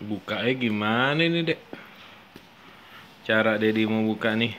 Bukanya gimana nih, Dek? Cara Dedi mau buka nih.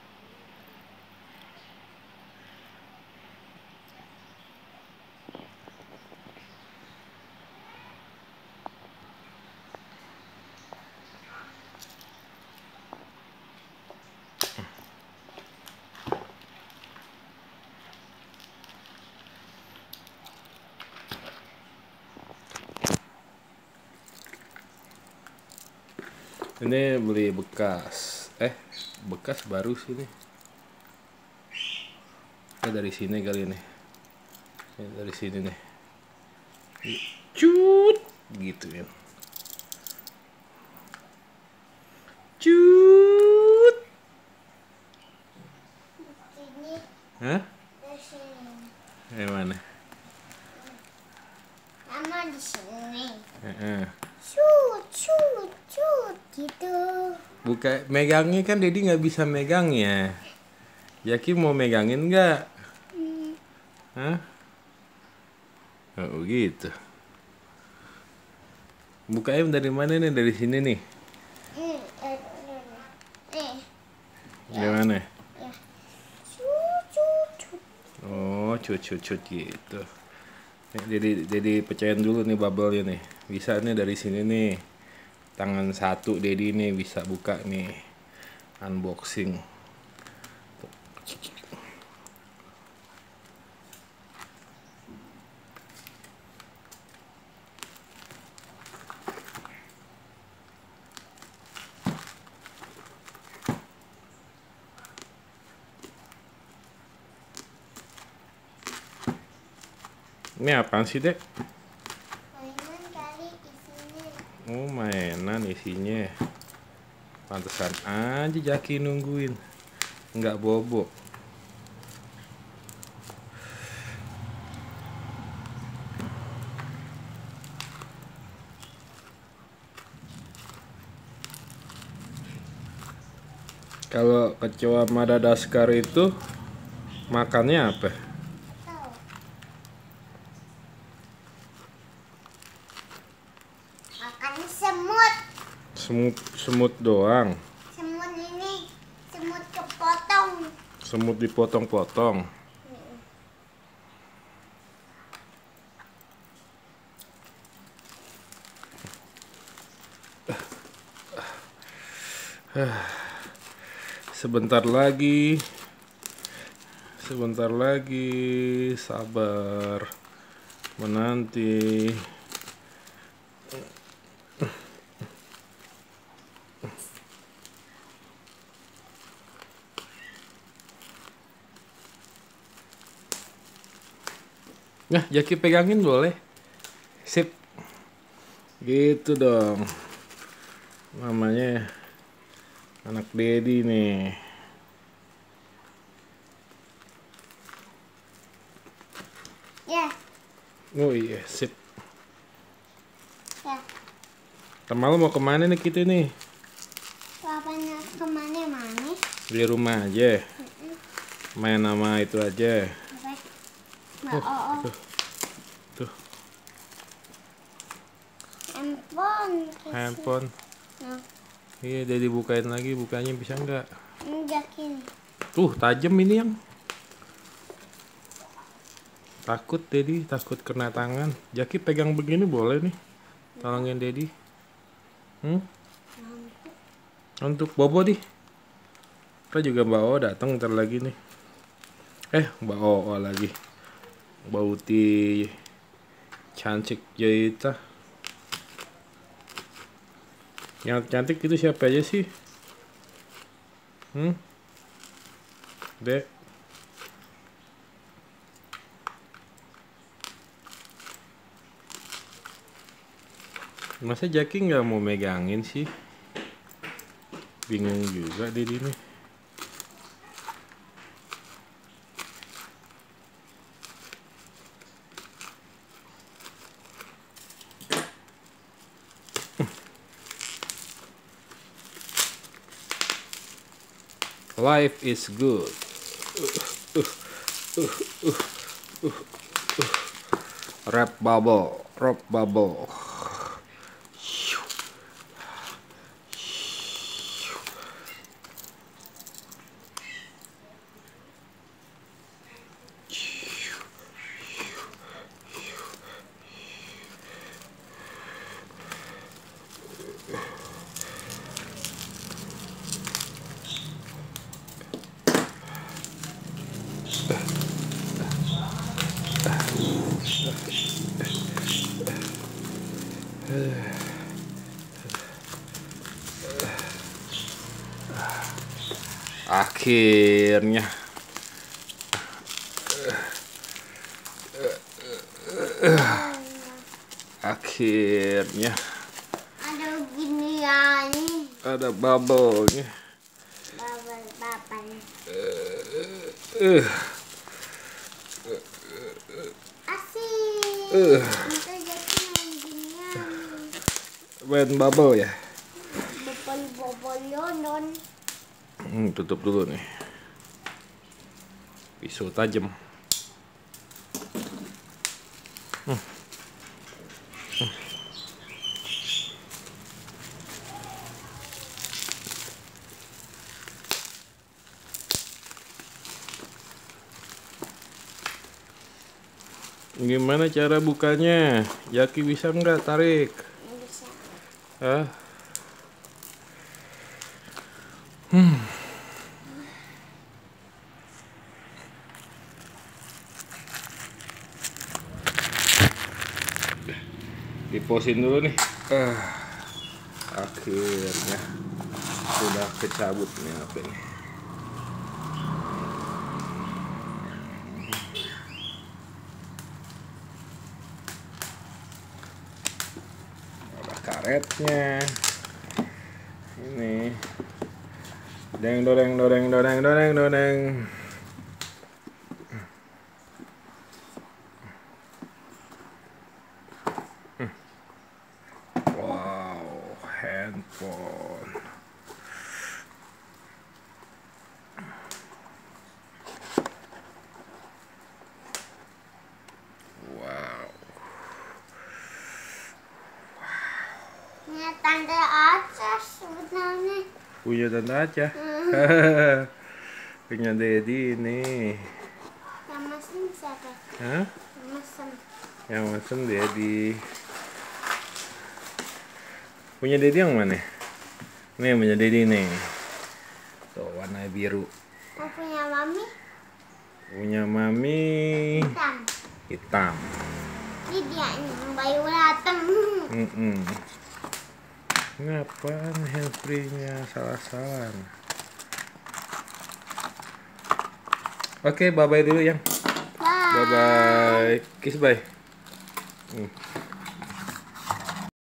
Ini beli bekas. Bekas baru sih nih. Dari sini kali ini. Dari sini nih. Cut gitu ya. Cut. Hah? Yang mana? Sama di sini. Cut gitu. Buka megangnya kan Dedi nggak bisa megangnya. Jaki mau megangin nggak? Hah? Oh gitu. Bukanya dari mana nih? Dari sini nih. Gimana? Ya. Cut. Oh, cut gitu. Jadi pecahin dulu nih bubble-nya nih. Bisa nih dari sini nih. Tangan satu Dedi nih bisa buka nih. Unboxing. Ini apaan sih, Dek? Mainan kali isinya. Oh, mainan isinya. Pantesan aja Jaki nungguin. Nggak bobo. Kalau kecoa Madagaskar itu makannya apa? Tahu. Makan semut. Semut doang. Semut ini semut kepotong. Semut dipotong-potong. Sebentar lagi, sabar menanti. Nah, Jaki pegangin boleh? Sip. Gitu dong. Namanya anak Dedi nih. Ya. Oh iya, sip. Ya. Malam mau kemana nih kita nih? Papanya kemana-mana. Di rumah aja. Main sama itu aja. Mbak Oo. Tuh, handphone. Nah, Iya, Dedi bukain lagi, bukanya bisa nggak? yakin. Tuh, tajam ini yang. Takut Dedi, takut kena tangan. Jaki pegang begini boleh nih. Tolongin Dedi. Untuk Bobo di. Kita juga Mbak O datang ntar lagi nih. Mbak O lagi. Mbak Uti cantik Jaita. Yang cantik itu siapa aja sih? Dek. Masa Jaki nggak mau megangin sih? Bingung juga di sini. Life is good. Rap bubble. Akhirnya. Akhirnya. Ada giniannya. Ada bubble-nya. Bubble. Asik. Kita jadi main ginian. Main bubble ya. Bubble London. Tutup dulu nih. Pisau tajam. Gimana cara bukanya? Jaki bisa nggak tarik? Bisa. Hah? Diposin dulu nih. Akhirnya sudah kecabut nih apa ini. Ada karetnya. Ini. Deng doreng doreng doreng doreng doreng. Wow, handphone. Wow. Ini tanda atas sebenarnya. Punya tante aja. Punya Dedi nih. Yang mesen siapa? Hah? Yang mesen. Yang mesen Dedi. Punya Dedi yang mana? Nih punya Dedi nih. Tuh warna biru. Mau punya mami? Punya Mami Hitam. hitam. Ini dia nih, yang bayu dateng. Ngapain handfree-nya salah-salah? Oke, bye-bye dulu yang. Bye. Bye-bye. Kiss bye.